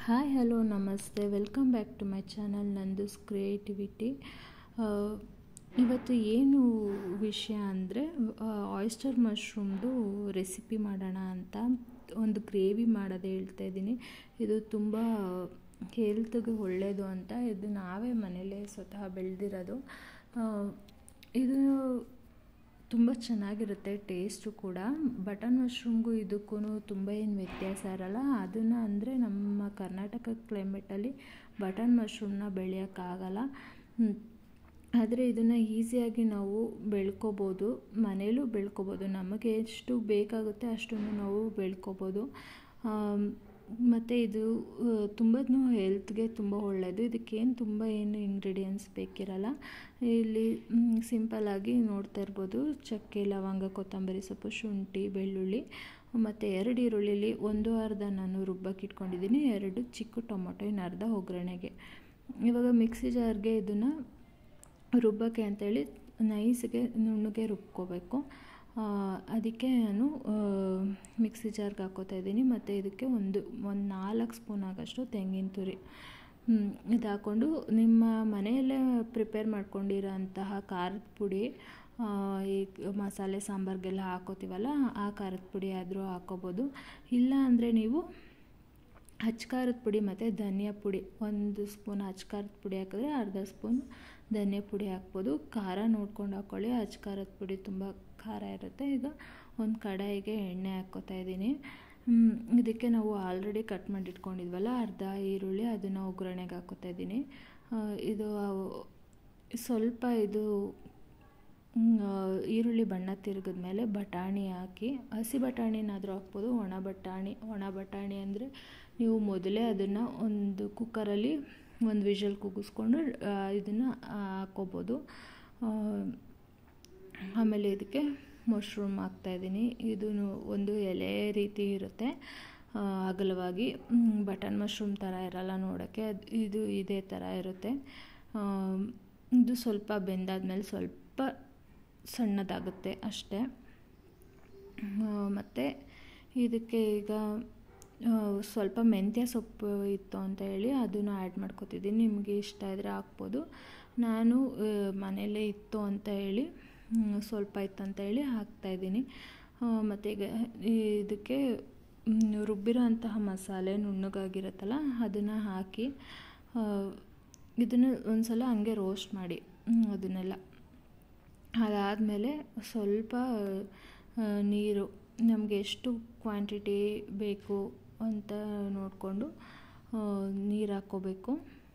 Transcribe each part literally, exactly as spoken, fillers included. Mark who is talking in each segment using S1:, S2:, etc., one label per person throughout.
S1: Hi hello ನಮಸ್ತೆ, welcome back to my channel Nandu's creativity. ಇವತ್ತು ಏನು ವಿಷಯ ಅಂದರೆ ಆಯಿಸ್ಟರ್ ಮಶ್ರೂಮ್ದು ರೆಸಿಪಿ ಮಾಡೋಣ ಅಂತ ಒಂದು ಗ್ರೇವಿ ಮಾಡೋದು ಹೇಳ್ತಾ ಇದ್ದೀನಿ. ಇದು ತುಂಬ ಹೆಲ್ತ್ಗೆ ಒಳ್ಳೆಯದು ಅಂತ, ಇದು ನಾವೇ ಮನೇಲೇ ಸ್ವತಃ ಬೆಳೆದಿರೋದು. ಇದು ತುಂಬ ಚೆನ್ನಾಗಿರುತ್ತೆ ಟೇಸ್ಟು ಕೂಡ. ಬಟನ್ ಮಶ್ರೂಮ್ಗೂ ಇದಕ್ಕೂ ತುಂಬ ಏನು ವ್ಯತ್ಯಾಸ ಇರಲ್ಲ. ಅದನ್ನು ಅಂದರೆ ನಮ್ಮ ಕರ್ನಾಟಕ ಕ್ಲೈಮೇಟಲ್ಲಿ ಬಟನ್ ಮಶ್ರೂಮ್ನ ಬೆಳೆಯೋಕ್ಕಾಗಲ್ಲ, ಆದರೆ ಇದನ್ನು ಈಸಿಯಾಗಿ ನಾವು ಬೆಳ್ಕೊಬೋದು, ಮನೇಲೂ ಬೆಳ್ಕೊಬೋದು. ನಮಗೆ ಎಷ್ಟು ಬೇಕಾಗುತ್ತೆ ಅಷ್ಟನ್ನು ನಾವು ಬೆಳ್ಕೊಬೋದು. ಮತ್ತು ಇದು ತುಂಬ ಹೆಲ್ತ್ಗೆ ತುಂಬ ಒಳ್ಳೆಯದು. ಇದಕ್ಕೇನು ತುಂಬ ಏನು ಇಂಗ್ರೀಡಿಯೆಂಟ್ಸ್ ಬೇಕಿರಲ್ಲ. ಇಲ್ಲಿ ಸಿಂಪಲ್ಲಾಗಿ ನೋಡ್ತಾ ಇರ್ಬೋದು, ಚಕ್ಕೆ, ಲವಂಗ, ಕೊತ್ತಂಬರಿ ಸೊಪ್ಪು, ಶುಂಠಿ, ಬೆಳ್ಳುಳ್ಳಿ ಮತ್ತು ಎರಡು ಈರುಳ್ಳಿಲಿ ಒಂದು ಅರ್ಧ ನಾನು ರುಬ್ಬಕ್ಕೆ ಇಟ್ಕೊಂಡಿದ್ದೀನಿ, ಎರಡು ಚಿಕ್ಕ ಟೊಮೊಟೊ, ಇನ್ನು ಅರ್ಧ ಒಗ್ಗರಣೆಗೆ. ಇವಾಗ ಮಿಕ್ಸಿ ಜಾರ್ಗೆ ಇದನ್ನು ರುಬ್ಬಕ್ಕೆ ಅಂತೇಳಿ ನೈಸ್ಗೆ ನುಣ್ಣಗೆ ರುಬ್ಕೋಬೇಕು. ಅದಕ್ಕೆ ನಾನು ಮಿಕ್ಸಿ ಜಾರ್ಗೆ ಹಾಕ್ಕೋತಾ ಇದ್ದೀನಿ. ಮತ್ತು ಇದಕ್ಕೆ ಒಂದು ಒಂದು ನಾಲ್ಕು ಸ್ಪೂನ್ ಆಗೋಷ್ಟು ತೆಂಗಿನ ತುರಿ ಇದು ಹಾಕ್ಕೊಂಡು, ನಿಮ್ಮ ಮನೆಯಲ್ಲೇ ಪ್ರಿಪೇರ್ ಮಾಡ್ಕೊಂಡಿರೋ ಅಂತಹ ಖಾರದ ಪುಡಿ, ಈ ಮಸಾಲೆ ಸಾಂಬಾರಿಗೆಲ್ಲ ಹಾಕೋತೀವಲ್ಲ ಆ ಖಾರದ ಪುಡಿ ಆದರೂ ಹಾಕ್ಕೋಬೋದು. ಇಲ್ಲ ಅಂದರೆ ನೀವು ಅಚ್ಚ ಖಾರದ ಪುಡಿ ಮತ್ತು ಧನಿಯಾ ಪುಡಿ, ಒಂದು ಸ್ಪೂನ್ ಅಚ್ಚ ಖಾರದ ಪುಡಿ ಹಾಕಿದ್ರೆ ಅರ್ಧ ಸ್ಪೂನ್ ಧನಿಯಾ ಪುಡಿ ಹಾಕ್ಬೋದು. ಖಾರ ನೋಡ್ಕೊಂಡು ಹಾಕ್ಕೊಳ್ಳಿ, ಅಚ್ಚ ಖಾರದ ಪುಡಿ ತುಂಬ ಖಾರ ಇರುತ್ತೆ. ಈಗ ಒಂದು ಕಡಾಯಿಗೆ ಎಣ್ಣೆ ಹಾಕ್ಕೋತಾ ಇದ್ದೀನಿ. ಇದಕ್ಕೆ ನಾವು ಆಲ್ರೆಡಿ ಕಟ್ ಮಾಡಿ ಇಟ್ಕೊಂಡಿದ್ವಲ್ಲ ಅರ್ಧ ಈರುಳ್ಳಿ, ಅದನ್ನು ಒಗ್ಗರಣೆಗೆ ಹಾಕ್ಕೋತಾ ಇದ್ದೀನಿ. ಇದು ಸ್ವಲ್ಪ ಇದು ಈರುಳ್ಳಿ ಬಣ್ಣ ತಿರುಗಿದ ಮೇಲೆ ಬಟಾಣಿ ಹಾಕಿ, ಹಸಿ ಬಟಾಣಿನಾದರೂ ಹಾಕ್ಬೋದು, ಒಣ ಬಟಾಣಿ ಒಣ ಬಟಾಣಿ ಅಂದರೆ ನೀವು ಮೊದಲೇ ಅದನ್ನು ಒಂದು ಕುಕ್ಕರಲ್ಲಿ ಒಂದು ವಿಷಲ್ ಕೂಗಿಸ್ಕೊಂಡು ಇದನ್ನು ಹಾಕ್ಕೋಬೋದು. ಆಮೇಲೆ ಇದಕ್ಕೆ ಮಶ್ರೂಮ್ ಹಾಕ್ತಾಯಿದ್ದೀನಿ. ಇದು ಒಂದು ಎಲೆ ರೀತಿ ಇರುತ್ತೆ, ಅಗಲವಾಗಿ. ಬಟನ್ ಮಶ್ರೂಮ್ ಥರ ಇರಲ್ಲ ನೋಡೋಕ್ಕೆ, ಅದು ಇದು ಇದೇ ಥರ ಇರುತ್ತೆ. ಇದು ಸ್ವಲ್ಪ ಬೆಂದಾದ್ಮೇಲೆ ಸ್ವಲ್ಪ ಸಣ್ಣದಾಗುತ್ತೆ ಅಷ್ಟೇ. ಮತ್ತು ಇದಕ್ಕೆ ಈಗ ಸ್ವಲ್ಪ ಮೆಂತ್ಯ ಸೊಪ್ಪು ಇತ್ತು ಅಂತ ಹೇಳಿ ಅದನ್ನು ಆ್ಯಡ್ ಮಾಡ್ಕೊತಿದ್ದೀನಿ. ನಿಮಗೆ ಇಷ್ಟ ಇದ್ದರೆ ಹಾಕ್ಬೋದು. ನಾನು ಮನೆಯಲ್ಲೇ ಇತ್ತು ಅಂತ ಹೇಳಿ ಸ್ವಲ್ಪ ಇತ್ತು ಅಂತ ಹೇಳಿ ಹಾಕ್ತಾಯಿದ್ದೀನಿ. ಮತ್ತು ಈಗ ಇದಕ್ಕೆ ರುಬ್ಬಿರೋ ಅಂತಹ ಮಸಾಲೆ ನುಣ್ಣಗಾಗಿರುತ್ತಲ್ಲ ಅದನ್ನು ಹಾಕಿ ಇದನ್ನು ಒಂದು ಸಲ ಹಂಗೆ ರೋಸ್ಟ್ ಮಾಡಿ ಅದನ್ನೆಲ್ಲ. ಅದಾದಮೇಲೆ ಸ್ವಲ್ಪ ನೀರು, ನಮಗೆ ಎಷ್ಟು ಕ್ವಾಂಟಿಟಿ ಬೇಕು ಅಂತ ನೋಡಿಕೊಂಡು ನೀರು ಹಾಕ್ಕೋಬೇಕು.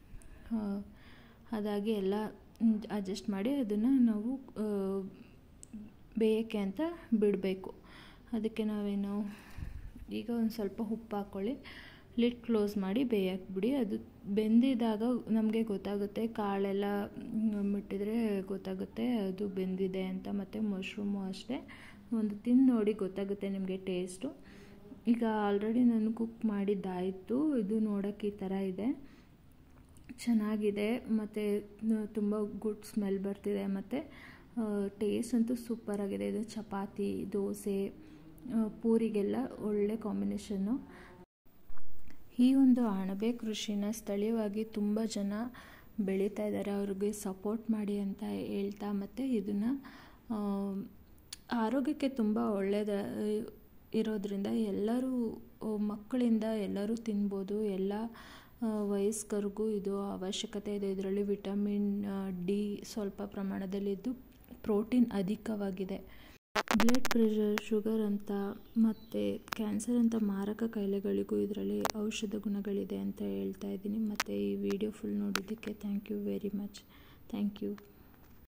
S1: ಅದಾಗಿ ಎಲ್ಲ ಅಡ್ಜಸ್ಟ್ ಮಾಡಿ ಅದನ್ನು ನಾವು ಬೇಯೋಕ್ಕೆ ಅಂತ ಬಿಡಬೇಕು. ಅದಕ್ಕೆ ನಾವೇನು ಈಗ ಒಂದು ಸ್ವಲ್ಪ ಉಪ್ಪು ಹಾಕ್ಕೊಳ್ಳಿ, ಲಿಡ್ ಕ್ಲೋಸ್ ಮಾಡಿ ಬೇಯಕ್ಕೆ ಬಿಡಿ. ಅದು ಬೆಂದಿದಾಗ ನಮಗೆ ಗೊತ್ತಾಗುತ್ತೆ, ಕಾಳೆಲ್ಲ ಮುಟ್ಟಿದರೆ ಗೊತ್ತಾಗುತ್ತೆ ಅದು ಬೆಂದಿದೆ ಅಂತ. ಮತ್ತು ಮಶ್ರೂಮು ಅಷ್ಟೇ, ಒಂದು ತಿಂದು ನೋಡಿ ಗೊತ್ತಾಗುತ್ತೆ ನಿಮಗೆ ಟೇಸ್ಟು. ಈಗ ಆಲ್ರೆಡಿ ನಾನು ಕುಕ್ ಮಾಡಿದ್ದಾಯಿತು. ಇದು ನೋಡೋಕ್ಕೆ ಈ ಥರ ಇದೆ, ಚೆನ್ನಾಗಿದೆ ಮತ್ತು ತುಂಬ ಗುಡ್ ಸ್ಮೆಲ್ ಬರ್ತಿದೆ. ಮತ್ತು ಟೇಸ್ಟ್ ಅಂತೂ ಸೂಪರಾಗಿದೆ. ಇದು ಚಪಾತಿ, ದೋಸೆ, ಪೂರಿಗೆಲ್ಲ ಒಳ್ಳೆ ಕಾಂಬಿನೇಷನ್ನು. ಈ ಒಂದು ಅಣಬೆ ಕೃಷಿನ ಸ್ಥಳೀಯವಾಗಿ ತುಂಬ ಜನ ಬೆಳೀತಾ ಇದ್ದಾರೆ, ಅವ್ರಿಗೆ ಸಪೋರ್ಟ್ ಮಾಡಿ ಅಂತ ಹೇಳ್ತಾ. ಮತ್ತು ಇದನ್ನು ಆರೋಗ್ಯಕ್ಕೆ ತುಂಬ ಒಳ್ಳೆಯದ ಇರೋದ್ರಿಂದ ಎಲ್ಲರೂ, ಮಕ್ಕಳಿಂದ ಎಲ್ಲರೂ ತಿನ್ಬೋದು. ಎಲ್ಲ ವಯಸ್ಕರಿಗೂ ಇದು ಅವಶ್ಯಕತೆ ಇದೆ. ಇದರಲ್ಲಿ ವಿಟಮಿನ್ ಡಿ ಸ್ವಲ್ಪ ಪ್ರಮಾಣದಲ್ಲಿದ್ದು ಪ್ರೋಟೀನ್ ಅಧಿಕವಾಗಿದೆ. ಬ್ಲಡ್ ಪ್ರೆಷರ್, ಶುಗರ್ ಅಂತ ಮತ್ತು ಕ್ಯಾನ್ಸರ್ ಅಂತ ಮಾರಕ ಕಾಯಿಲೆಗಳಿಗೂ ಇದರಲ್ಲಿ ಔಷಧ ಗುಣಗಳಿದೆ ಅಂತ ಹೇಳ್ತಾ ಇದ್ದೀನಿ. ಮತ್ತು ಈ ವಿಡಿಯೋ ಫುಲ್ ನೋಡಿದ್ದಕ್ಕೆ thank you very much. Thank you.